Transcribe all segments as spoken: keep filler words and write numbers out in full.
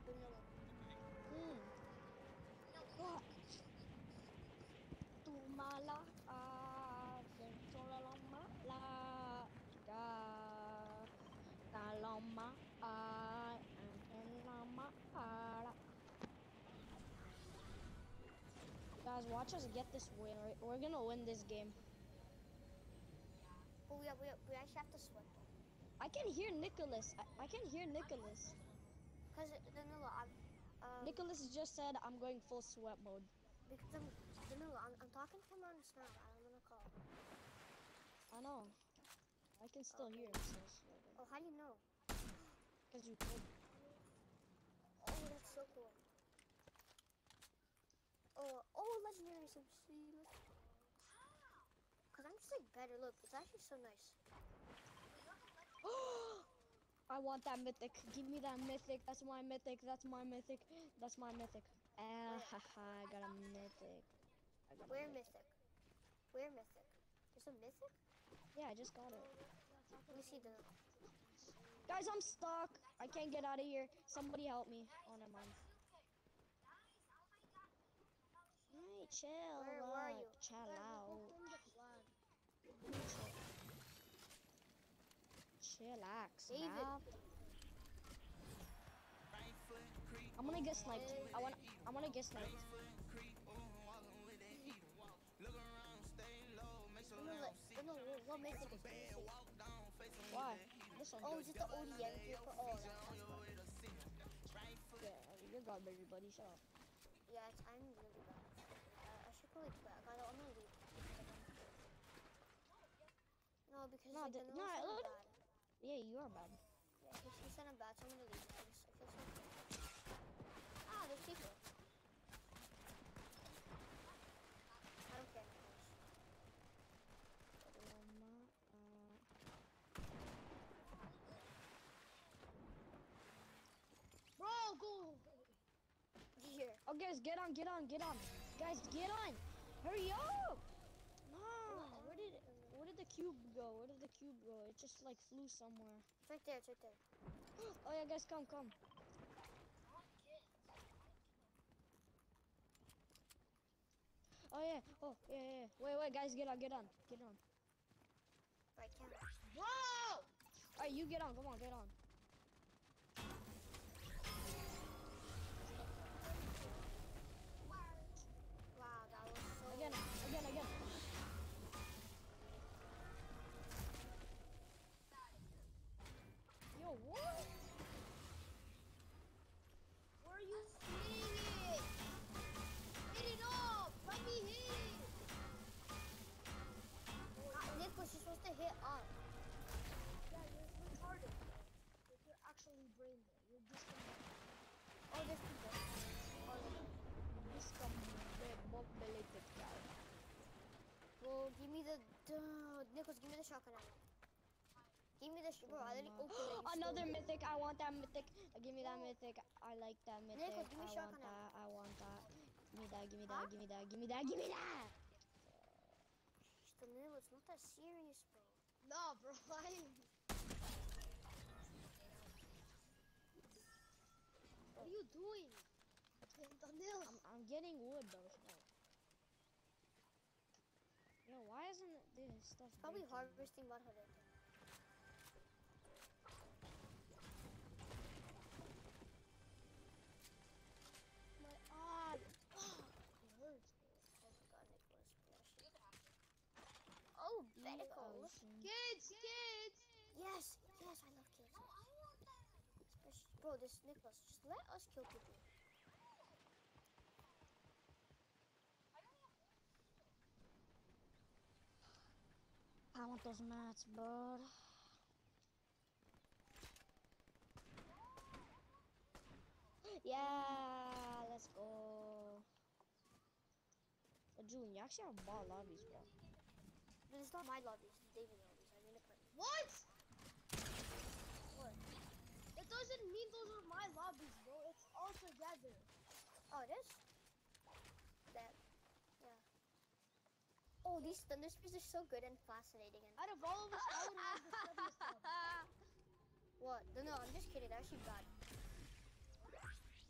vanilla. Hmm. What? Tu mala ah, sentola lama la ga ta lama ah, and lama ah. Guys, watch us get this win. We're, we're gonna win this game. But we, we, we actually have to sweat though. I can hear Nicholas. I, I can hear Nicholas. Cause Danilo, I'm um Nicholas just said I'm going full sweat mode. because I'm Danilo, I'm, I'm talking to him on Snap. I'm gonna call. I know. I can still Okay. hear him still sweating. Oh, how do you know? Because you told me. Oh, that's so cool. Oh, oh, legendary some see. Cause I'm just like better. Look, it's actually so nice. I want that mythic. Give me that mythic. That's my mythic. That's my mythic. That's my mythic. Ah, Where? haha, I got a mythic. I got a Where mythic. mythic? Where mythic? There's a mythic? Yeah, I just got it. Let me see the. Guys, I'm stuck. I can't get out of here. Somebody help me. Oh, never mind. Hey, chill. Where? Where are Uh, you? chill out. Chillax, David. bruh. I'm gonna get sniped. I want. I want to get sniped. No, no, no, no, no, what mythic is this? Why? This one. Oh, is it the O D M paper? Oh, that, that's fun. Yeah, you're garbage, buddy. Shut up. Yeah, it's, I'm really bad. Uh, I should probably quit. I gotta, I'm gonna leave. No, because No, like, the, the no. said I'm Look. bad. Yeah, you are bad. Yeah, he, he said I'm bad, so I'm gonna leave. I just, I feel so bad. Ah, there's people. I don't care. Bro, go! Here. Oh, guys, get on, get on, get on. Guys, get on. Hurry up. No, where did it, where did the cube go? Where did the cube go? It just like flew somewhere. It's right there, it's right there. Oh yeah, guys, come, come. Oh yeah, oh yeah, yeah, yeah. Wait, wait, guys, get on, get on, get on. Right, camera. Bro! Alright, you get on, come on, get on. Wow, that was so... Again, again, again. Yo, what? Where are you seeing it? Hit it up! Let me hit it! Ah, Nicholas, you're supposed to hit up. Yeah, you're retarded. Like, you're actually brain dead. You're disconnected. Oh, there's people. Oh, Discombobulated guy. well, give me the... Duh, Nicholas, give me the shotgun ammo. Give me the... Sh bro, I literally opened it. You Another stole it. mythic. I want that mythic. Give me that mythic. I like that mythic. Nicholas, give me I want shotgun that. I want that. Give me that. Give me Huh? that. Give me that. Give me that. Give me that. Danilo, it's not that serious, bro. No, bro, I... What are you doing? Danilo. I'm, I'm getting wood though. So. Yo, why isn't this stuff? Probably breaking? harvesting mud hood. My eye. It hurts. Oh my god, Nicholas. Oh, Beticles. Kids, kids! Yes, yes, I love kids. Especially, bro, this Nicholas, just let us kill people. I want those mats, bud. Yeah, let's go. Oh, June, you actually have ball lobbies, bro. But it's not my lobbies, it's David lobbies. I mean, it. What? What? It doesn't mean those are my lobbies, bro. It's all together. Oh, it is? That, yeah. Oh, these thunder spears are so good and fascinating. And Out of all of us, I would have the steadiest lobby. what? No, no, I'm just kidding. They're actually bad.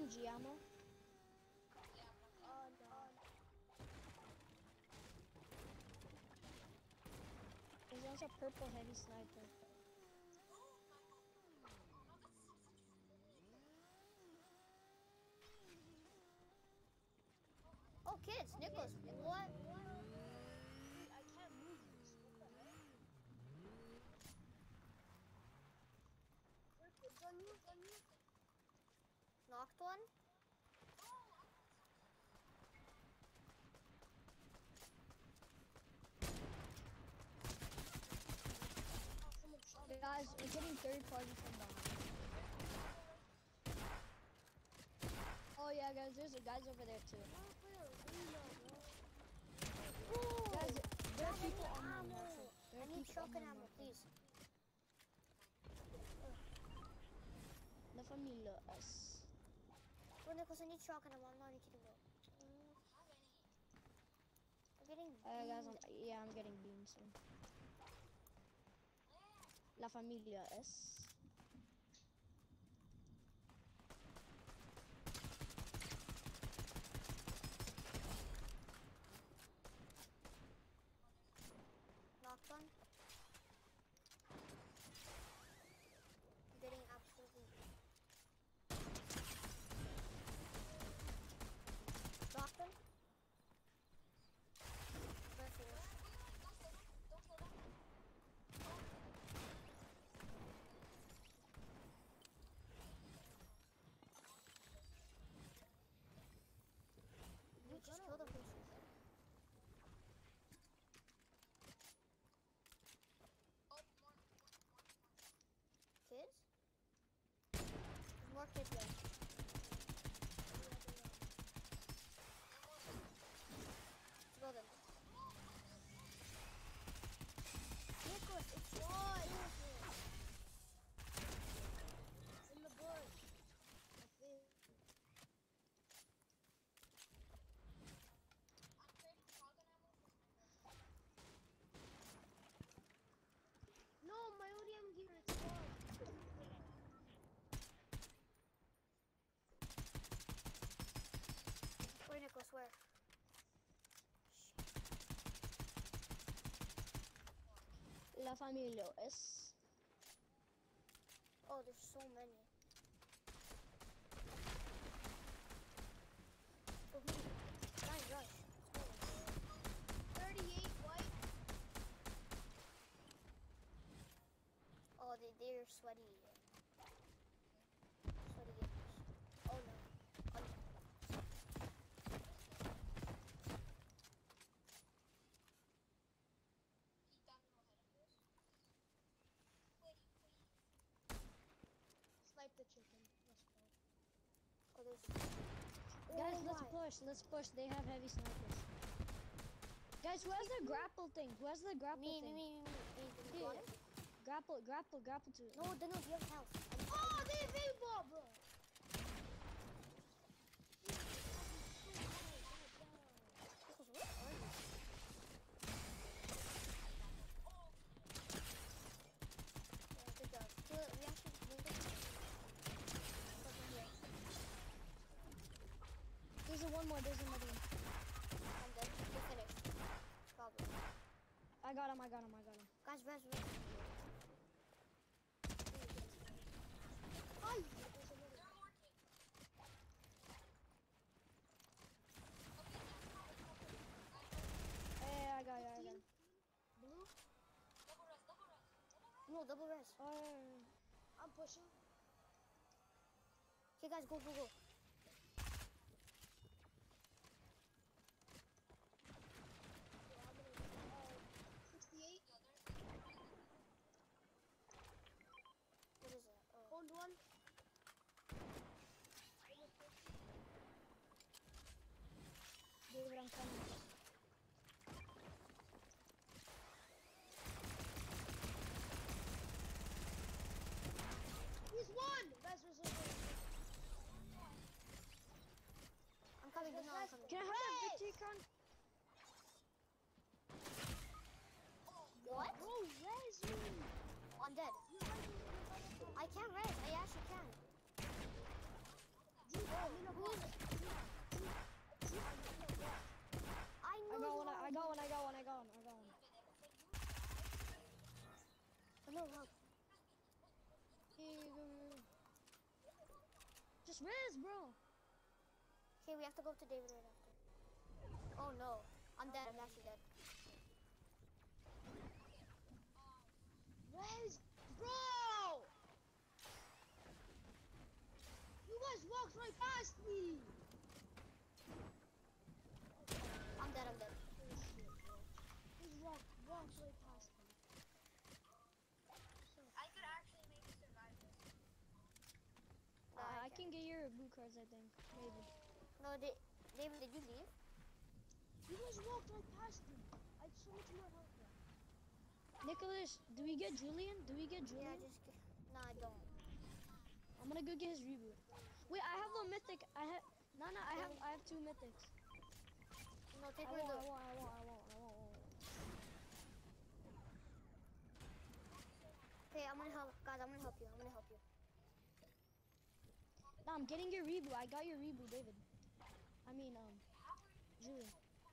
M G ammo? Oh no. There's also a purple heavy sniper. Oh, kids, Nicholas, what? Wait, I can't move this. What the heck? Wait, it's on you, it's on you. Knocked one? Oh, someone shot me. Guys, we're getting third party from behind. Oh yeah, guys, there's a guys over there too. Not play arena, bro. Guys, there are Guys, I people need on my ammo. marker. There I are need people on shotgun my ammo, marker. please. La familia S. Bro, Nicholas, I need shotgun ammo. I'm not even kidding, bro. I'm getting Uh, guys, I'm, beamed. yeah, I'm getting beamed soon. La familia S. Knocked one. I'm getting absolutely. Knocked him. Mercy. You just killed a person. Kids? There's more kids there. Let's go then. Nicholas, it's yours! It's in the bush. I think. No, my O D M gear, it's gone. Where, Nicholas, where? La familia S. Oh, there's so many. Oh, who? Guys, rush. thirty-eight white. Oh, they, they're sweaty. Sweaty gamers. Oh, no. Oh, no. Snipe the chicken. Let's go. Oh, there's... Guys, Oh, let's my. push. Let's push. They have heavy snipers. Guys, who has the grapple thing? Who has the grapple Me, me, thing? me, me, me. me. Did you Yeah. want it? Grapple, grapple, grapple to it. No, then no, you have health. Oh, they have paintball, bro. Nicholas, where are you? Yeah, good job. Kill it. We actually moved it. Over here. There's a one more. There's another one. I'm dead. We're finished. Probably. I got him. I got him. I got him. Guys, res, res. Ay, there's another. Hey, I got you. I got him. Blue. No, double res. Oh, yeah, yeah, yeah. I'm pushing. Okay, guys, go, go, go. Yeah, I'm gonna uh, sixty-eight. What is that? Oh. Owned one. David, I'm coming. He's one. Guys, there's a I'm coming, Res, no, I'm res. coming. Can I have that victory crown? What? Bro, res me. I'm dead. You res me. I can't res. I actually can. Dude, I bro, help. Here you go. Just res, bro. Okay, we have to go to David right after. Oh no, I'm dead. I'm actually dead. Res, bro! You guys walked right past me! I'm dead. I'm dead. Oh shit, bro. Just walked, walked right past me. I could actually maybe survive this. Uh, Uh, I can get your boot cards, I think. Maybe. No, Da- David, did you leave? You guys walked right past me. I have so much more health left. Nicholas, do we get Julian? Do we get Yeah, Julian? just. Get... No, I don't. I'm gonna go get his reboot. Wait, I have a mythic. I have. No, no, I have. I have two mythics. No, take I my won't. I loot. won't. I won't. I won't. I won't. I won't. Okay, I'm gonna help. Guys, I'm gonna help you. I'm gonna help you. No, I'm getting your reboot. I got your reboot, David. I mean, um, Julian.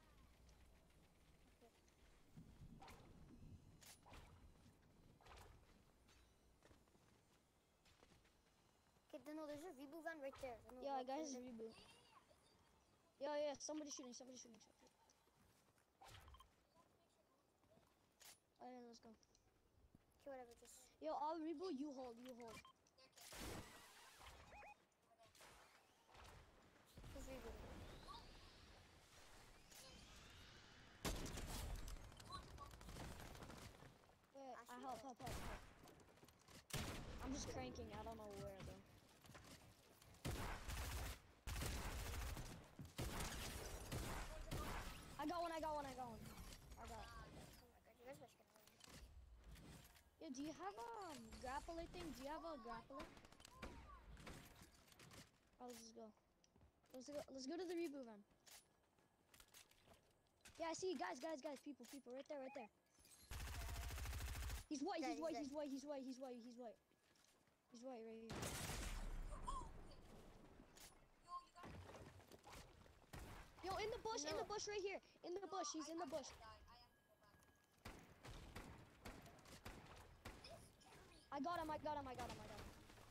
Okay, no, there's a reboot van right there. No, Yeah, I look, got there's his a- reboot. Yeah, yeah. Somebody's shooting. Somebody's shooting. Alright, let's go. Okay, whatever. Just. Yo, I'll reboot. You hold. You hold. Who's rebooting? Wait, I Actually, help, no. help, help, help. I'm just cranking. I don't know where though. I got one. I got one. I got one. I got. Oh my god, you guys are just gonna win. Yeah, do you have a um, grappler thing? Do you have a grappler? Oh, let's just go. Let's go. Let's go to the reboot van. Yeah, I see you guys, guys, guys, people, people, right there, right there. He's white. Dead, He's white. he's He's white. He's white. He's white. He's white. He's white right here. Yo, in the bush. In No. the bush right here. In the bush. He's in the bush. I got him. I got him. I got him. I got him.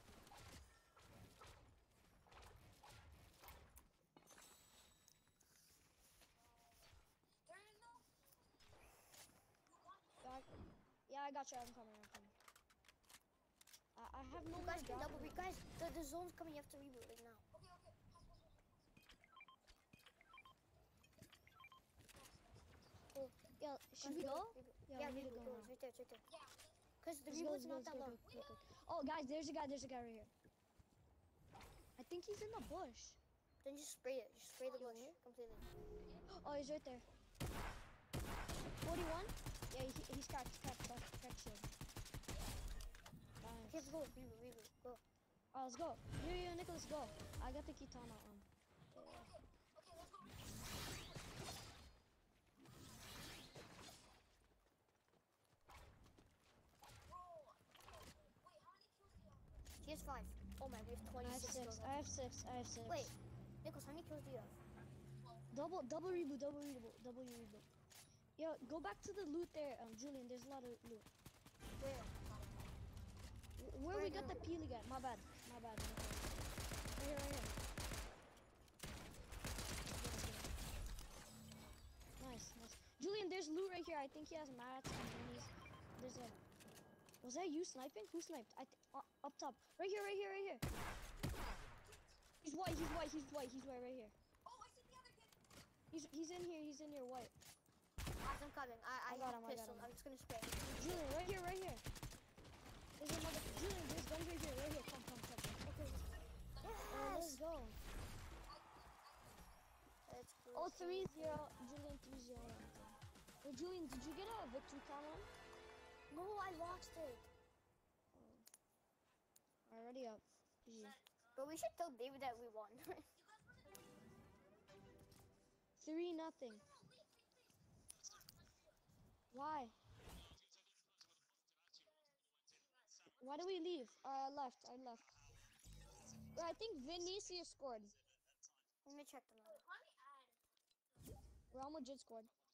Yeah, I, yeah, I got you. I'm coming. I'm coming. I, I have no You more guys can double grappler. re- Guys, the, the zone's coming. You have to reboot right now. Yeah, should we Guys, go? reboot. Yeah, Yeah, we need to reboot. go Go. now. It's right there. It's right there. Cause the Let's go, reboot's let's go, not let's that go, long. quick, quick, quick. Oh, guys, there's a guy, there's a guy right here. I think he's in the bush. Then just spray it. Just spray the bush Yo. completely. Oh, he's right there. forty-one? Yeah, he, he's cracked, cracked, cracked, cracked shield. Okay, Nice. let's go. Reboot. Reboot. Go. Oh, let's go. Yo, yo, Nicholas, go. I got the Kitana on. He has five. Oh my, we have I have twenty-six six, kills. I have six, I have six. Wait, Nicholas, how many kills do you have? Double, double reboot, double reboot, double reboot. Yo, go back to the loot there, um, Julian, there's a lot of loot. Where? Where we Right got now. the peely guy? My bad. My bad. My bad. Right here, right here. Nice, nice. Julian, there's loot right here. I think he has mats and minis. There's a. Was that you sniping? Who sniped? I th uh, up top. Right here, right here, right here. He's white. He's white. He's white. He's white. Right here. He's he's in here. He's in here. White. Guys, I'm coming. I, I, I got have him, I got pistol. him. I'm just gonna spray. Julian, right here, right here. There's another. Julian, there's guns right here. Right here. Come, come, come. Okay. Oh, let's Yes. go. Let's go. Oh, three zero. Julian, three zero. Hey, Julian, did you get a victory crown on? No, I lost it. Already up. G G. But we should tell David that we won. Three nothing. Why? Why do we leave? Uh, left. I left. Wait, I think Vinicius scored. Let me check them out. Real Madrid scored.